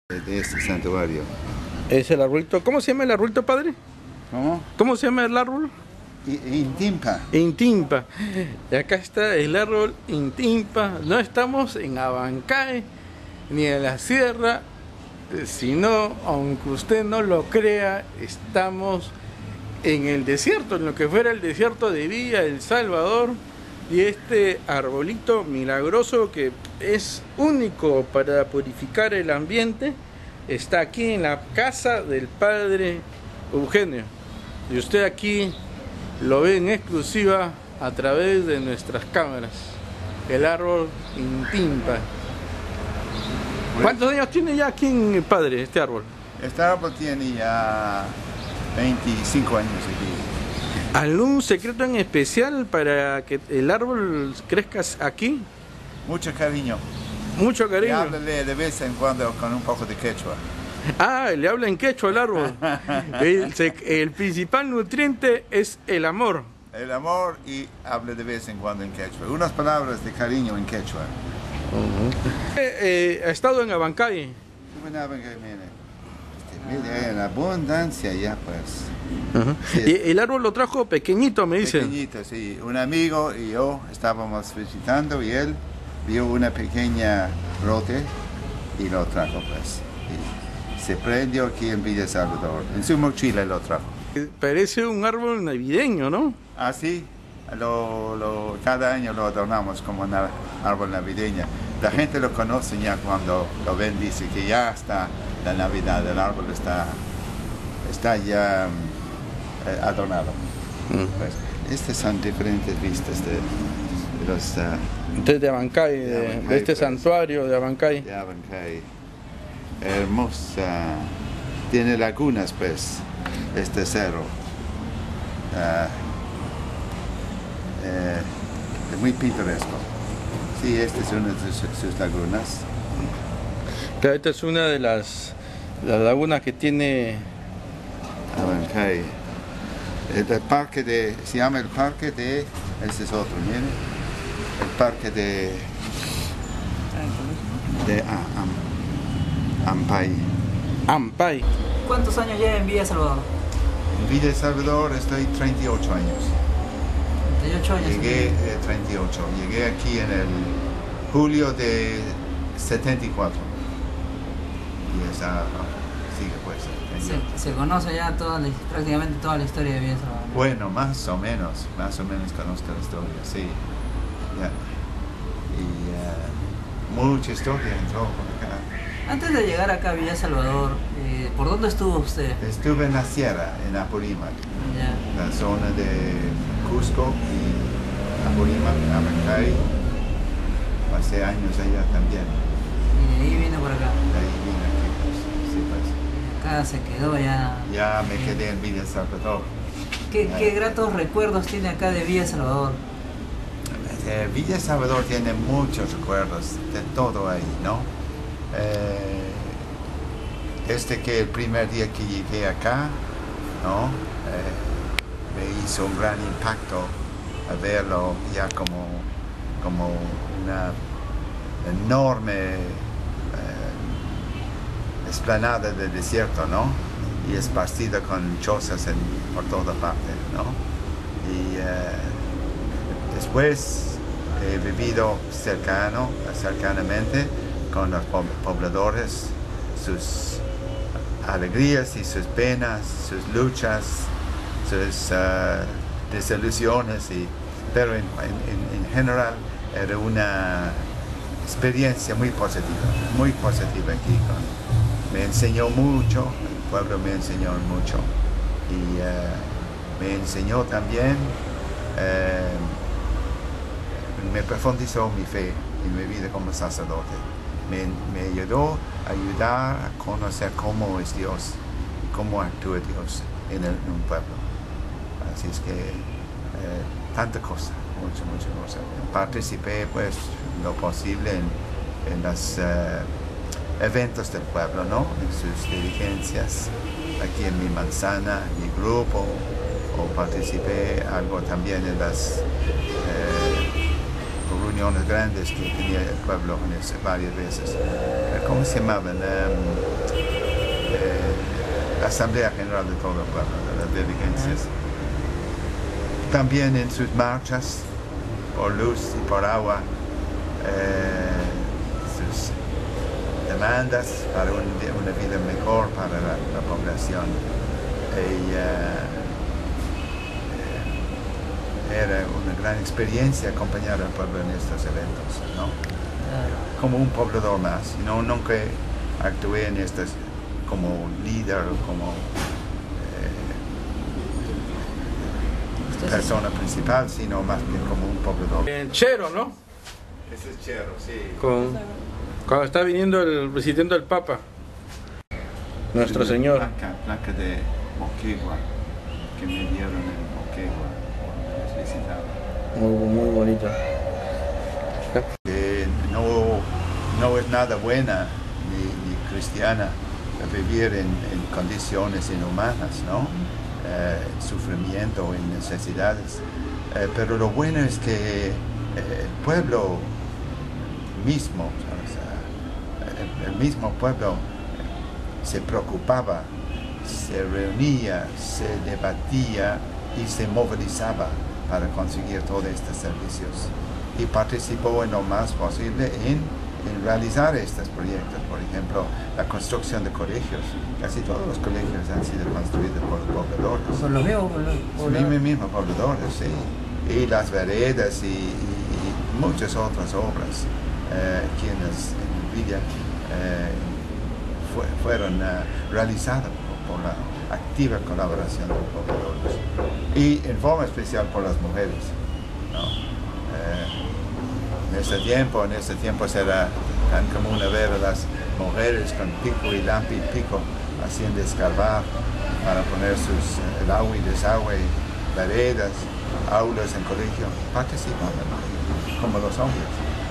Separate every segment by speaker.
Speaker 1: De este santuario.
Speaker 2: Es el arbolito. ¿Cómo se llama el arbolito, padre?
Speaker 1: ¿Cómo?
Speaker 2: ¿Cómo se llama el árbol?
Speaker 1: Intimpa.
Speaker 2: Intimpa. Y acá está el árbol Intimpa. No estamos en Abancay ni en la sierra, sino, aunque usted no lo crea, estamos en el desierto, en lo que fuera el desierto de Villa El Salvador. Y este arbolito milagroso que es único para purificar el ambiente está aquí en la casa del padre Eugenio. Y usted aquí lo ve en exclusiva a través de nuestras cámaras. El árbol Intimpa. ¿Cuántos años tiene ya aquí en padre este árbol?
Speaker 1: Este árbol tiene ya 25 años aquí.
Speaker 2: ¿Algún secreto en especial para que el árbol crezca aquí?
Speaker 1: Mucho cariño.
Speaker 2: Mucho cariño.
Speaker 1: Y háblale de vez en cuando con un poco de quechua.
Speaker 2: Ah, le habla en quechua al árbol. El principal nutriente es el amor.
Speaker 1: El amor, y hable de vez en cuando en quechua. Unas palabras de cariño en quechua.
Speaker 2: Ha estado en Abancay.
Speaker 1: En abundancia ya pues.
Speaker 2: Sí. Y el árbol lo trajo pequeñito, me dicen.
Speaker 1: Pequeñito, sí. Un amigo y yo estábamos visitando y él vio una pequeña brote y lo trajo pues. Y se prendió aquí en Villa Salvador. En su mochila lo trajo.
Speaker 2: Parece un árbol navideño, ¿no?
Speaker 1: Ah, sí. Cada año lo adornamos como un árbol navideño. La gente lo conoce ya cuando lo ven, dice que ya está la Navidad, el árbol está ya adornado. Pues, estas son diferentes vistas de los...
Speaker 2: de Abancay, de este pues, santuario de Abancay.
Speaker 1: De Abancay. Hermosa. Tiene lagunas, pues, este cerro. Es muy pintoresco. Sí, esta es una de sus lagunas.
Speaker 2: Claro, esta es una de las lagunas que tiene
Speaker 1: Abancay. El parque se llama el parque de, este es otro, miren, el parque de Ampay.
Speaker 2: Ampay.
Speaker 3: ¿Cuántos años lleva en Villa Salvador?
Speaker 1: En Villa Salvador estoy 38 años.
Speaker 3: 38 años.
Speaker 1: Llegué 38. Llegué aquí en el julio de 74. Y esa sigue pues.
Speaker 3: Se conoce ya prácticamente toda la historia de Villa Salvador.
Speaker 1: Bueno, más o menos conozco la historia, sí. Yeah. Y mucha historia entró por acá.
Speaker 3: Antes de llegar acá a Villa Salvador, ¿por dónde estuvo usted?
Speaker 1: Estuve en la sierra, en Apurímac, la zona de Cusco y Apurímac, Abancay. Pasé años allá también.
Speaker 3: Y de ahí vino por acá.
Speaker 1: De ahí vine aquí, pues, sí, pues.
Speaker 3: Acá se quedó ya.
Speaker 1: Ya me quedé en Villa Salvador.
Speaker 3: ¿Qué gratos recuerdos tiene acá de Villa Salvador?
Speaker 1: Villa Salvador tiene muchos recuerdos de todo ahí, ¿no? Que el primer día que llegué acá, ¿no? Me hizo un gran impacto a verlo ya como una enorme explanada de desierto, ¿no? Y esparcida con chozas por toda parte, ¿no? Y después he vivido cercanamente con los pobladores, sus alegrías y sus penas, sus luchas, sus desilusiones, pero en general era una experiencia muy positiva aquí. Me enseñó mucho, el pueblo me enseñó mucho y me enseñó también, me profundizó mi fe y mi vida como sacerdote. Me ayudó a ayudar a conocer cómo es Dios, cómo actúa Dios en un pueblo. Así es que tanta cosa, mucha cosa. Participé pues lo posible en los eventos del pueblo, ¿no? En sus diligencias, aquí en mi manzana, en mi grupo, o participé algo también en las reuniones grandes que tenía el pueblo varias veces. ¿Cómo se llamaban? la Asamblea General de todo el pueblo, de las diligencias. También en sus marchas por luz y por agua, sus demandas para una vida mejor para la población. Era una gran experiencia acompañar al pueblo en estos eventos, ¿no? Como un poblador más. Nunca actué en estas como líder o como persona principal, sino más bien como un poblador.
Speaker 2: En Chero, ¿no?
Speaker 1: Ese es Chero, sí.
Speaker 2: Cuando está viniendo el presidente del Papa, nuestro Señor.
Speaker 1: Placa de Moquegua, que me dieron en Moquegua, es visitado.
Speaker 2: Muy bonito.
Speaker 1: No es nada buena ni cristiana vivir en condiciones inhumanas, ¿no? Sufrimiento y necesidades. Pero lo bueno es que el pueblo mismo, el mismo pueblo se preocupaba, se reunía, se debatía y se movilizaba para conseguir todos estos servicios. Y participó en lo más posible en realizar estos proyectos. Por ejemplo, la construcción de colegios. Casi todos los colegios han sido construidos por los pobladores.
Speaker 3: Por los
Speaker 1: mismos pobladores, sí. Y las veredas y muchas otras obras quienes en Villa fueron realizadas por la activa colaboración de los pobladores. Y en forma especial por las mujeres, ¿no? En ese tiempo será tan común ver a las mujeres con pico y lápiz y pico haciendo escarbar para poner el agua y desagüe, veredas, aulas en colegio. Participaban como los hombres.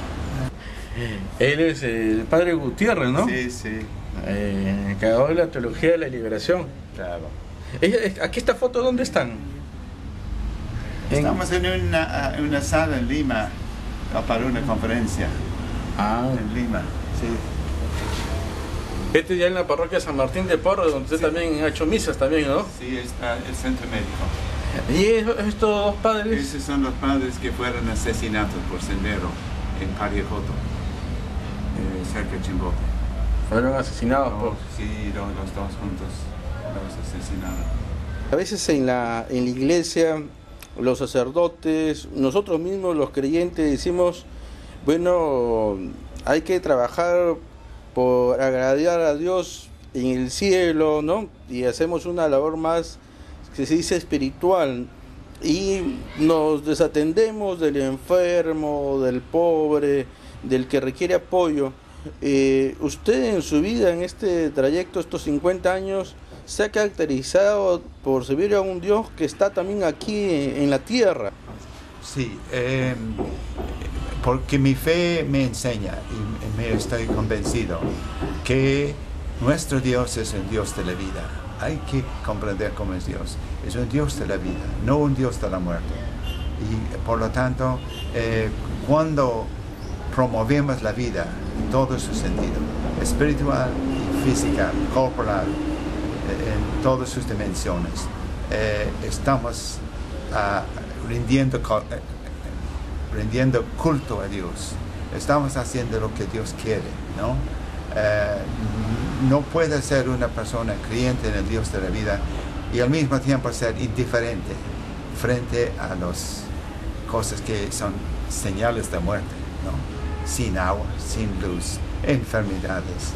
Speaker 2: Él es el padre Gutiérrez, ¿no?
Speaker 1: Sí, sí.
Speaker 2: Creador de la teología de la liberación.
Speaker 1: Claro.
Speaker 2: Aquí esta foto, ¿dónde están?
Speaker 1: Estamos en una sala en Lima para una conferencia. En Lima, sí.
Speaker 2: Este ya en la parroquia San Martín de Porres, donde usted también ha hecho misas también, ¿no?
Speaker 1: Sí, está el centro médico.
Speaker 2: ¿Y estos dos padres?
Speaker 1: Esos son los padres que fueron asesinados por Sendero en Pariajoto, cerca de Chimbote.
Speaker 2: Fueron asesinados por...
Speaker 1: Sí, los dos juntos los asesinaron.
Speaker 2: A veces en la iglesia, los sacerdotes, nosotros mismos los creyentes decimos, bueno, hay que trabajar por agradar a Dios en el cielo, ¿no? Y hacemos una labor más, que se dice espiritual, y nos desatendemos del enfermo, del pobre, del que requiere apoyo. Usted en su vida, en este trayecto, estos 50 años, se ha caracterizado por servir a un Dios que está también aquí en la tierra.
Speaker 1: Sí, porque mi fe me enseña y me estoy convencido que nuestro Dios es un Dios de la vida. Hay que comprender cómo es Dios. Es un Dios de la vida, no un Dios de la muerte. Y por lo tanto, cuando promovemos la vida en todo su sentido, espiritual y física, corporal, en todas sus dimensiones, estamos rindiendo culto a Dios. Estamos haciendo lo que Dios quiere, ¿no? No puede ser una persona creyente en el Dios de la vida y al mismo tiempo ser indiferente frente a las cosas que son señales de muerte, ¿no? Sin agua, sin luz, enfermedades,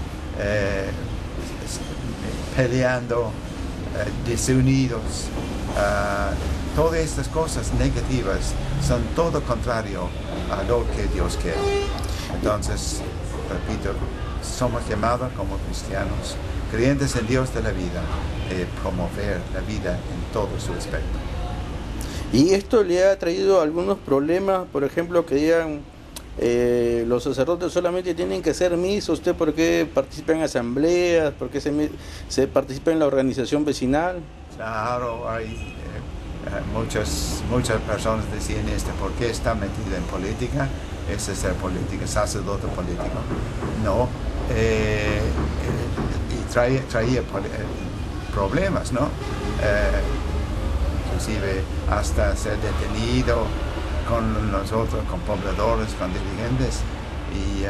Speaker 1: peleando, desunidos, todas estas cosas negativas son todo contrario a lo que Dios quiere. Entonces, repito, somos llamados como cristianos, creyentes en Dios de la vida, promover la vida en todo su aspecto.
Speaker 2: ¿Y esto le ha traído algunos problemas? Por ejemplo, que digan, los sacerdotes solamente tienen que hacer misa, ¿usted por qué participa en asambleas? ¿Por qué se participa en la organización vecinal?
Speaker 1: Claro, hay muchas personas decían ¿por qué está metido en política? Es ser política, sacerdote político. No, traía problemas, ¿no? Inclusive hasta ser detenido con nosotros, con pobladores, con dirigentes, y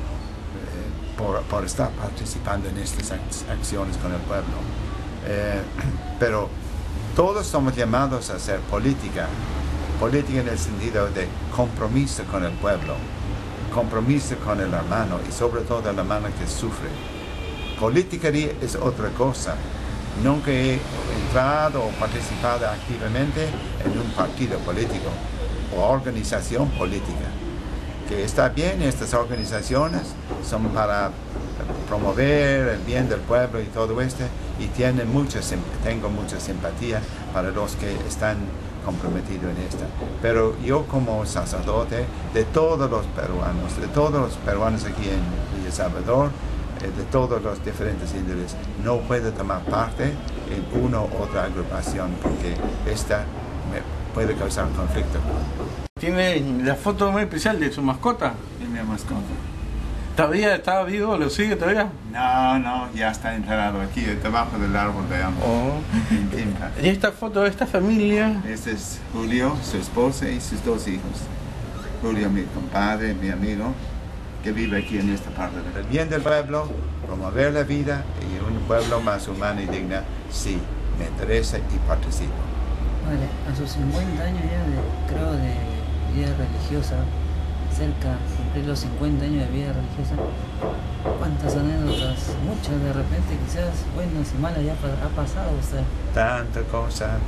Speaker 1: por estar participando en estas acciones con el pueblo. Pero todos somos llamados a hacer política en el sentido de compromiso con el pueblo, compromiso con el hermano, y sobre todo el hermano que sufre. Política es otra cosa. Nunca he entrado o participado activamente en un partido político o organización política. Que está bien, estas organizaciones son para promover el bien del pueblo y todo esto, y tengo mucha simpatía para los que están comprometidos en esto. Pero yo, como sacerdote de todos los peruanos aquí en Villa Salvador, de todos los diferentes índoles, no puedo tomar parte en una u otra agrupación, porque esta me puede causar conflicto.
Speaker 2: Tiene la foto muy especial de su mascota.
Speaker 1: ¿Y mi mascota?
Speaker 2: ¿Todavía está vivo? ¿Lo sigue todavía?
Speaker 1: No, ya está enterrado aquí, debajo del árbol de ambos. En Timpa.
Speaker 2: ¿Y esta foto de esta familia?
Speaker 1: Este es Julio, su esposa y sus 2 hijos. Julio, mi compadre, mi amigo, que vive aquí en esta parte. El bien del pueblo, promover la vida y un pueblo más humano y digno, sí, me interesa y participo.
Speaker 3: Vale, a sus 50 años ya creo de vida religiosa, cerca de cumplir los 50 años de vida religiosa, ¿cuántas anécdotas, muchas de repente, quizás buenas y malas, ya ha pasado usted?
Speaker 1: Tanta cosa.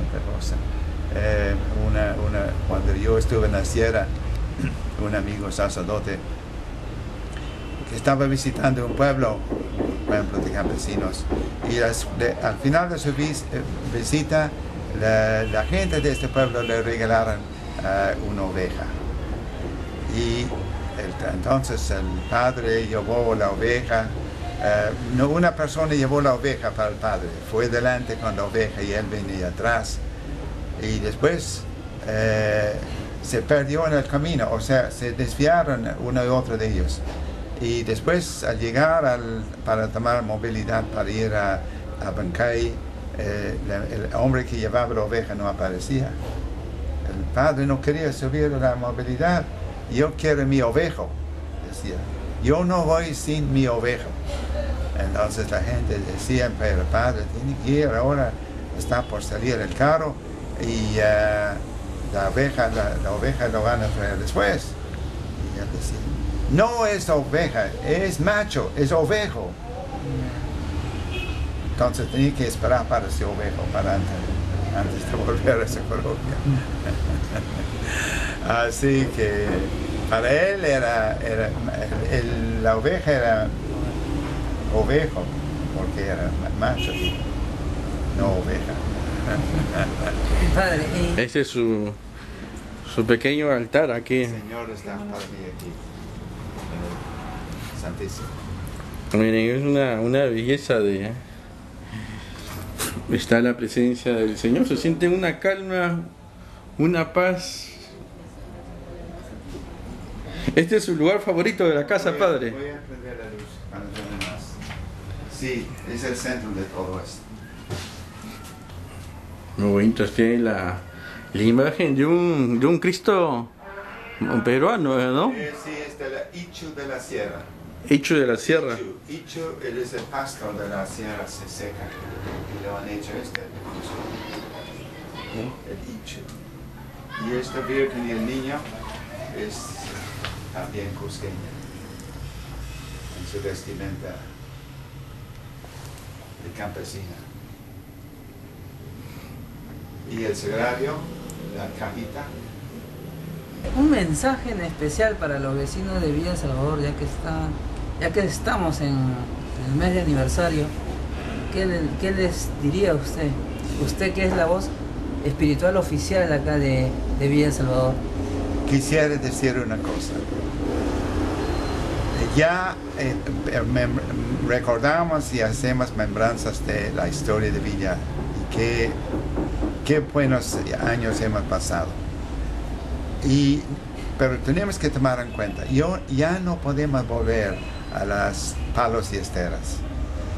Speaker 1: Cuando yo estuve en la sierra, un amigo sacerdote que estaba visitando un pueblo de campesinos, y al final de su visita, la gente de este pueblo le regalaron una oveja. Y entonces el padre llevó la oveja. Una persona llevó la oveja para el padre, fue delante con la oveja y él venía atrás. Y después se perdió en el camino, o sea, se desviaron uno y otro de ellos. Y después, al llegar para tomar movilidad para ir a Bancay, el hombre que llevaba la oveja no aparecía. El padre no quería subir a la movilidad. Yo quiero mi ovejo, decía. Yo no voy sin mi ovejo. Entonces la gente decía, pero el padre tiene que ir ahora, está por salir el carro, y la oveja lo van a traer después. Y él decía, no es oveja, es macho, es ovejo. Entonces tenía que esperar para ese ovejo, para antes de volver a esa colonia. Así que para él la oveja era ovejo, porque era macho, no oveja.
Speaker 3: Padre,
Speaker 2: Ese es su pequeño altar aquí.
Speaker 1: El Señor está para mí aquí, Santísimo.
Speaker 2: Miren, es una belleza de... Está la presencia del Señor, se siente una calma, una paz. Este es su lugar favorito de la casa, padre.
Speaker 1: Voy a prender la luz para tener más. Sí, es el centro de todo esto.
Speaker 2: Muy bonito, tiene la imagen de un Cristo peruano, ¿no?
Speaker 1: Sí, es de la Ichu de la Sierra.
Speaker 2: Hecho de la sierra.
Speaker 1: Ichu, él es el pastor de la Sierra Seca. Y lo han hecho el Ichu. Y esta Virgen y el niño es también cusqueña, en su vestimenta de campesina. Y el sagrario, la cajita.
Speaker 3: un mensaje en especial para los vecinos de Villa Salvador, ya que estamos en el mes de aniversario, ¿qué les diría usted? Usted que es la voz espiritual oficial acá de Villa Salvador.
Speaker 1: Quisiera decir una cosa. Ya recordamos y hacemos membranzas de la historia de Villa, y qué buenos años hemos pasado. Pero tenemos que tomar en cuenta, ya no podemos volver a las palos y esteras.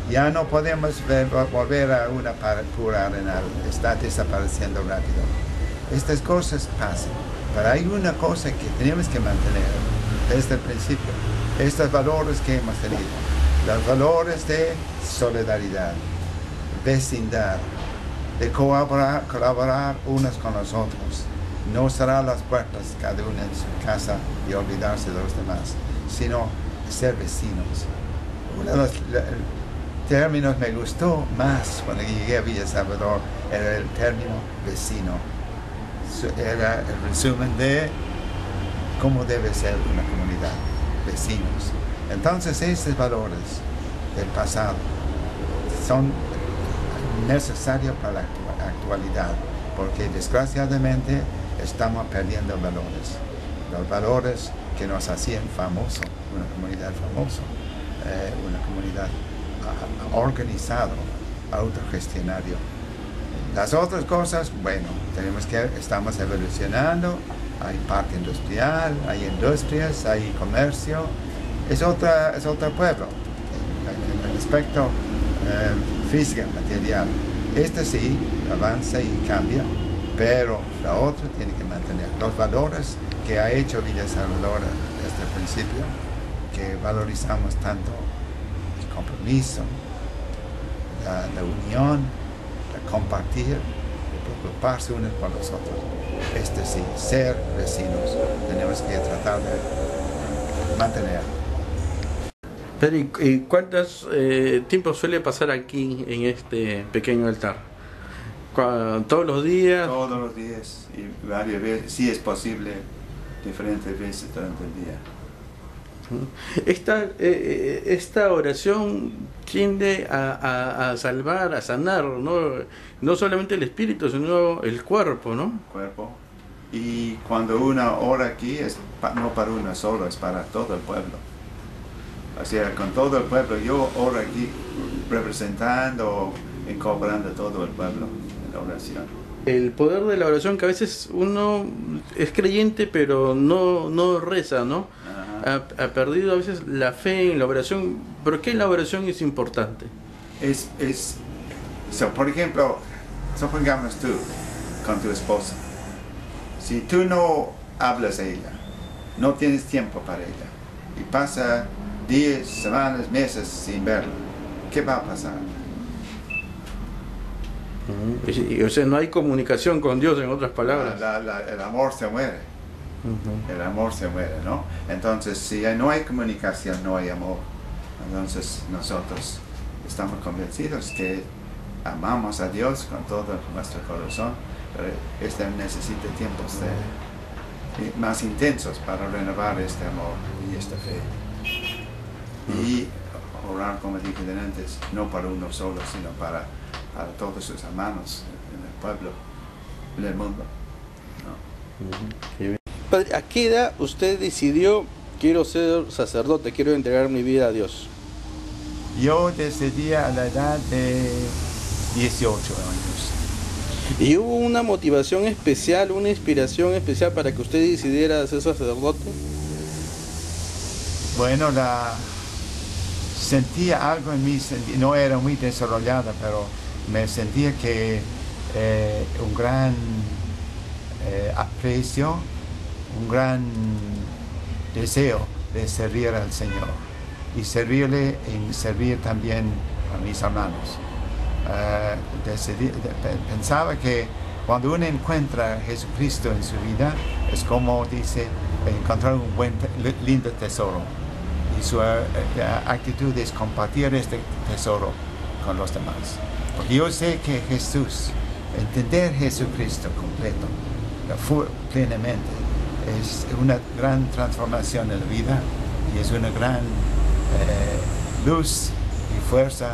Speaker 1: Ya no podemos volver a una pura arenal, está desapareciendo rápido. Estas cosas pasan, pero hay una cosa que tenemos que mantener desde el principio, estos valores que hemos tenido, los valores de solidaridad, vecindad, de colaborar unos con los otros, no cerrar las puertas cada uno en su casa y olvidarse de los demás, sino ser vecinos. Uno de los términos me gustó más cuando llegué a Villa Salvador, era el término vecino. Era el resumen de cómo debe ser una comunidad, vecinos. Entonces estos valores del pasado son necesarios para la actualidad, porque desgraciadamente estamos perdiendo valores, los valores que nos hacían famosos, una comunidad famosa, una comunidad organizada, autogestionario. Las otras cosas, bueno, estamos evolucionando, hay parque industrial, hay industrias, hay comercio, es otro pueblo, en el aspecto físico, material. Este sí avanza y cambia, pero la otra tiene que mantener los valores que ha hecho Villa Salvador desde el principio, que valorizamos tanto el compromiso, la unión, el compartir, el preocuparse unos por los otros. Este sí, ser vecinos, tenemos que tratar de mantener.
Speaker 2: Pero ¿y cuántos tiempo suele pasar aquí en este pequeño altar? ¿Todos los días?
Speaker 1: Todos los días y varias veces, si es posible, diferentes veces durante el día.
Speaker 2: Esta oración tiende a salvar, a sanar, no solamente el espíritu, sino el cuerpo, ¿no?
Speaker 1: Cuerpo. Y cuando uno ora aquí, no para uno solo, es para todo el pueblo. O sea, con todo el pueblo, yo oro aquí representando, incorporando todo el pueblo en la oración.
Speaker 2: El poder de la oración, que a veces uno es creyente pero no reza, ¿no? Ha perdido a veces la fe en la oración. ¿Por qué la oración es importante?
Speaker 1: Por ejemplo, supongamos tú con tu esposa. Si tú no hablas a ella, no tienes tiempo para ella, y pasa días, semanas, meses sin verla, ¿qué va a pasar?
Speaker 2: O sea, no hay comunicación con Dios, en otras palabras.
Speaker 1: El amor se muere. El amor se muere, ¿no? Entonces, si no hay comunicación, no hay amor. Entonces, nosotros estamos convencidos que amamos a Dios con todo nuestro corazón, pero necesita tiempos más intensos para renovar este amor y esta fe. Y orar, como dije antes, no para uno solo, sino para todos sus hermanos en el pueblo, en el mundo, ¿no?
Speaker 2: Padre, ¿a qué edad usted decidió, quiero ser sacerdote, quiero entregar mi vida a Dios?
Speaker 1: Yo decidí a la edad de 18 años.
Speaker 2: ¿Y hubo una motivación especial, una inspiración especial para que usted decidiera ser sacerdote?
Speaker 1: Bueno, sentía algo en mí, no era muy desarrollada, pero me sentía que un gran aprecio, un gran deseo de servir al Señor y servirle y servir también a mis hermanos. Pensaba que cuando uno encuentra a Jesucristo en su vida, es como dice, encontrar un lindo tesoro. Y su actitud es compartir este tesoro con los demás. Porque yo sé que Jesús, entender Jesucristo completo, plenamente, es una gran transformación en la vida y es una gran luz y fuerza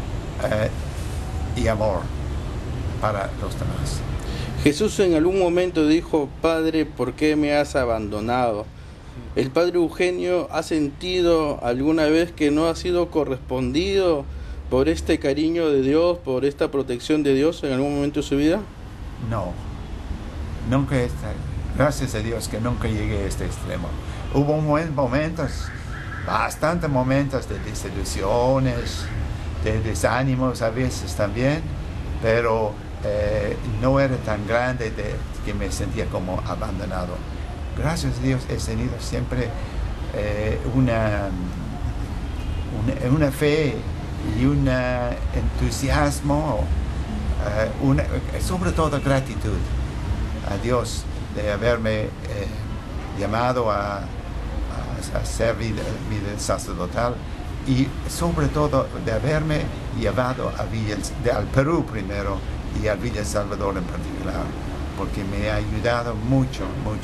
Speaker 1: y amor para los demás.
Speaker 2: Jesús en algún momento dijo: Padre, ¿por qué me has abandonado? ¿El Padre Eugenio ha sentido alguna vez que no ha sido correspondido por este cariño de Dios, por esta protección de Dios en algún momento de su vida?
Speaker 1: No, nunca. Gracias a Dios que nunca llegué a este extremo. Hubo momentos, bastantes momentos de desilusiones, de desánimos a veces también, pero no era tan grande que me sentía como abandonado. Gracias a Dios he tenido siempre una fe y un entusiasmo, sobre todo gratitud a Dios de haberme llamado a ser vida sacerdotal, y sobre todo de haberme llevado al Perú primero y al Villa Salvador en particular, porque me ha ayudado mucho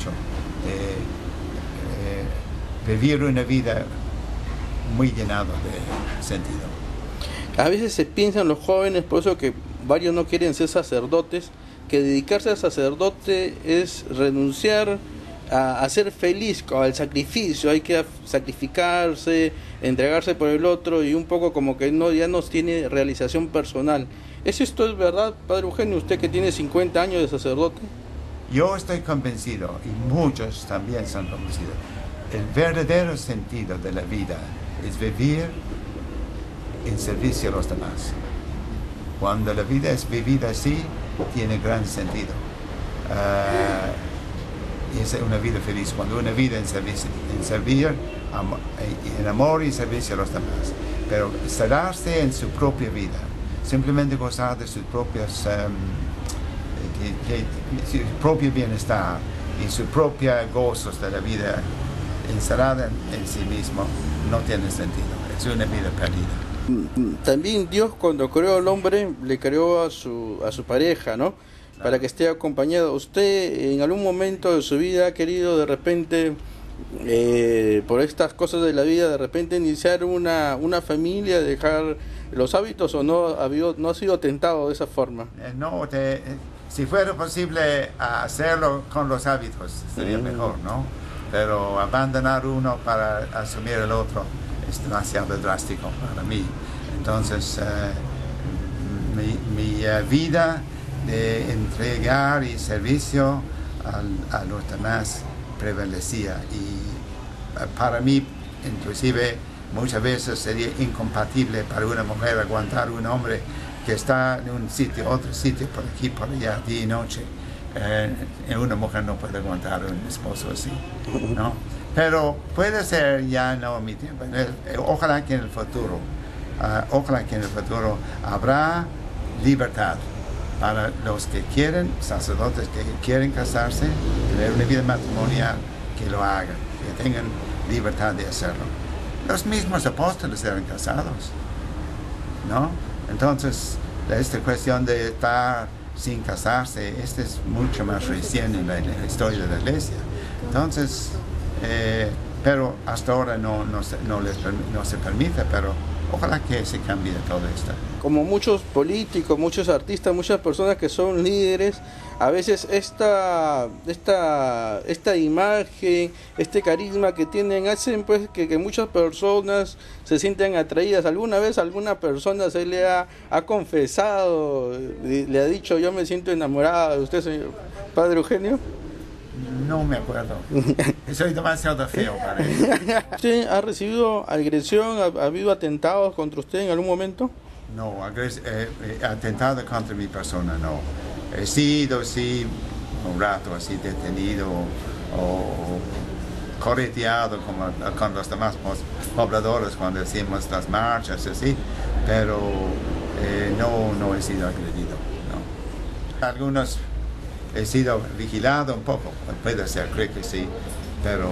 Speaker 1: vivir una vida muy llenada de sentido.
Speaker 2: A veces se piensan los jóvenes, por eso que varios no quieren ser sacerdotes, que dedicarse al sacerdote es renunciar a ser feliz, al sacrificio, hay que sacrificarse, entregarse por el otro, y un poco como que ya no tiene realización personal. ¿Esto es verdad, Padre Eugenio, usted que tiene 50 años de sacerdote?
Speaker 1: Yo estoy convencido, y muchos también son convencidos, el verdadero sentido de la vida es vivir en servicio a los demás. Cuando la vida es vivida así, tiene gran sentido. Es una vida feliz, cuando una vida en servir, en amor y servicio a los demás. Pero cerrarse en su propia vida, simplemente gozar de sus propios su propio bienestar y sus propios gozos de la vida, encerrada en sí mismo, no tiene sentido. Es una vida perdida.
Speaker 2: También Dios, cuando creó al hombre, le creó a su pareja, ¿no? Para que esté acompañado. ¿Usted en algún momento de su vida ha querido de repente, por estas cosas de la vida, de repente iniciar una familia, dejar los hábitos, o no ha sido tentado de esa forma?
Speaker 1: Si fuera posible hacerlo con los hábitos, sería mejor, ¿no? Pero abandonar uno para asumir el otro es demasiado drástico para mí. Entonces, mi vida de entregar y servicio a los demás prevalecía, y para mí, inclusive, muchas veces sería incompatible para una mujer aguantar un hombre que está en un sitio, otro sitio, por aquí, por allá, día y noche. Una mujer no puede aguantar a un esposo así, ¿no? Pero puede ser ya no mi tiempo. Ojalá que en el futuro habrá libertad para los que quieren, sacerdotes que quieren casarse, tener una vida matrimonial, que lo hagan, que tengan libertad de hacerlo. Los mismos apóstoles eran casados, ¿no? Entonces, esta cuestión de estar sin casarse, es mucho más reciente en la historia de la Iglesia. Entonces, pero hasta ahora no se permite, pero ojalá que se cambie todo esto.
Speaker 2: Como muchos políticos, muchos artistas, muchas personas que son líderes, a veces esta imagen, este carisma que tienen, hacen pues que muchas personas se sientan atraídas. ¿Alguna vez alguna persona se le ha confesado, le ha dicho: yo me siento enamorada de usted, señor Padre Eugenio?
Speaker 1: No me acuerdo. Soy demasiado feo para eso.
Speaker 2: ¿Usted ha recibido agresión? ¿Ha habido atentados contra usted en algún momento?
Speaker 1: No, atentado contra mi persona, no. He sido, sí, un rato así detenido o correteado con los demás pobladores cuando hacíamos las marchas, así, pero no he sido agredido, no. Algunos he sido vigilado un poco, puede ser, creo que sí, pero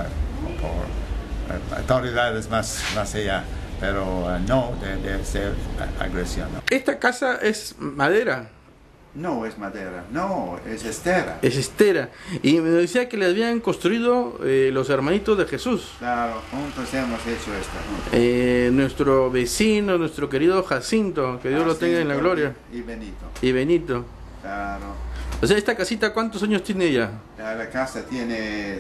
Speaker 1: por autoridades más allá, pero no de ser agresión. ¿No?
Speaker 2: ¿Esta casa es madera?
Speaker 1: No es madera, no, es estera.
Speaker 2: Es estera. Y me decía que le habían construido los hermanitos de Jesús.
Speaker 1: Claro, juntos hemos hecho esto.
Speaker 2: Nuestro vecino, nuestro querido Jacinto, que Dios lo tenga en la gloria. Y Benito.
Speaker 1: Claro.
Speaker 2: O sea, ¿esta casita cuántos años tiene ya?
Speaker 1: La casa tiene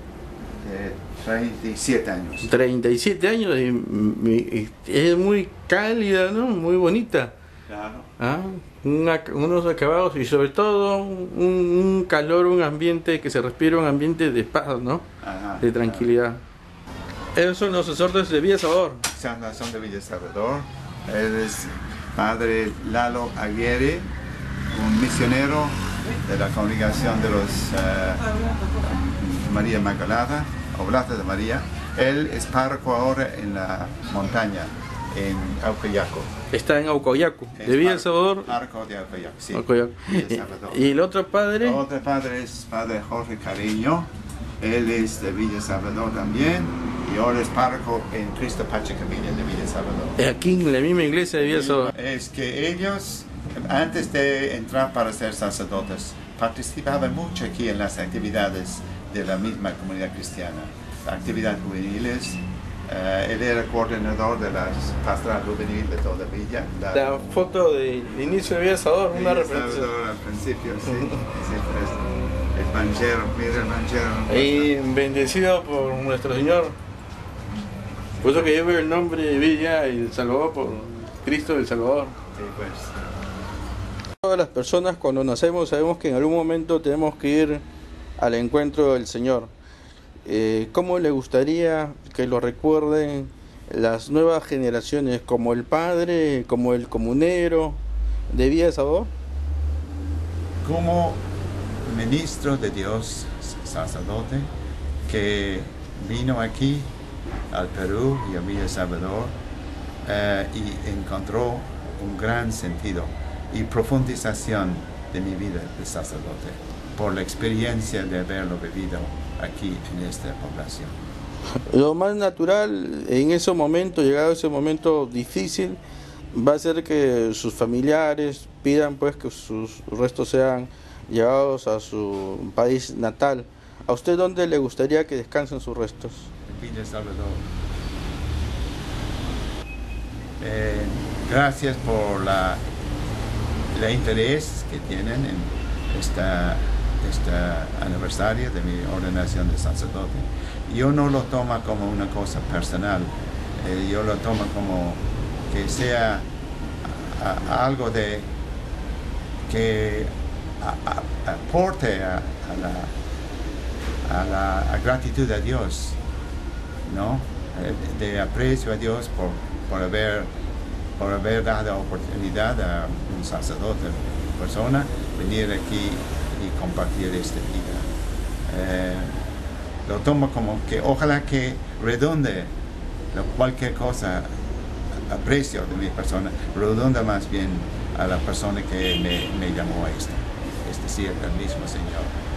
Speaker 1: 37 años.
Speaker 2: 37 años y es muy cálida, ¿no? Muy bonita.
Speaker 1: Claro.
Speaker 2: Unos acabados y sobre todo un calor, un ambiente que se respira, un ambiente de paz, ¿no?
Speaker 1: Ajá,
Speaker 2: de tranquilidad. Esos son los sacerdotes de Villa Salvador.
Speaker 1: Son de Villa Salvador. Él es Padre Lalo Aguirre, un misionero de la congregación de los María Inmaculada, Oblata de María. Él es párroco ahora en la montaña, en Aucoyaco.
Speaker 2: Está en Aucoyaco, de Villa El Salvador.
Speaker 1: Párroco de Aucoyaco, sí.
Speaker 2: Aucoyaco.
Speaker 1: Villa El Salvador.
Speaker 2: ¿Y el otro padre?
Speaker 1: El otro padre es Padre Jorge Cariño. Él es de Villa El Salvador también. Y ahora es párroco en Cristo Pachacamilla de Villa El Salvador.
Speaker 2: Aquí en la misma iglesia de Villa El Salvador.
Speaker 1: Es que ellos, antes de entrar para ser sacerdotes, participaban mucho aquí en las actividades de la misma comunidad cristiana. Actividades juveniles. Él era coordinador de la pastoral juvenil de toda Villa.
Speaker 2: La foto de inicio de Villa El Salvador, una referencia.
Speaker 1: Al principio, sí. El manchero, mira el manchero.
Speaker 2: Y bendecido por nuestro Señor. Por eso que llevo el nombre de Villa El Salvador por Cristo del Salvador.
Speaker 1: Sí, pues.
Speaker 2: Todas las personas cuando nacemos sabemos que en algún momento tenemos que ir al encuentro del Señor. ¿Cómo le gustaría que lo recuerden las nuevas generaciones, como el padre, como el comunero de Villa El Salvador?
Speaker 1: Como ministro de Dios, sacerdote, que vino aquí al Perú y a Villa El Salvador y encontró un gran sentido y profundización de mi vida de sacerdote por la experiencia de haberlo vivido aquí en esta población.
Speaker 2: Lo más natural en ese momento, llegado a ese momento difícil, va a ser que sus familiares pidan pues que sus restos sean llevados a su país natal. ¿A usted dónde le gustaría que descansen sus restos?
Speaker 1: En Villa El Salvador. Gracias por la interés que tienen en este aniversario de mi ordenación de sacerdote. Yo no lo tomo como una cosa personal, yo lo tomo como que sea algo de que aporte a la gratitud a Dios, ¿no? De aprecio a Dios por haber dado oportunidad a un sacerdote, persona, venir aquí y compartir este día. Lo tomo como que ojalá que redonde cualquier cosa, aprecio de mi persona, redonda más bien a la persona que me llamó a esto, es decir, el mismo Señor.